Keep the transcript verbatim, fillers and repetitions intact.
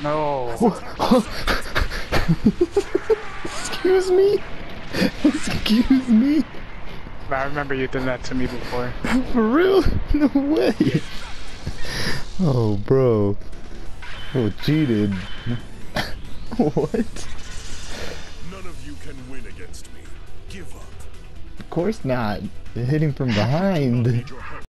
No. Excuse me? Excuse me? I remember you did that to me before. For real? No way. Oh, bro. Oh, cheated. What? None of you can win against me. Give up. Of course not. They're hitting from behind.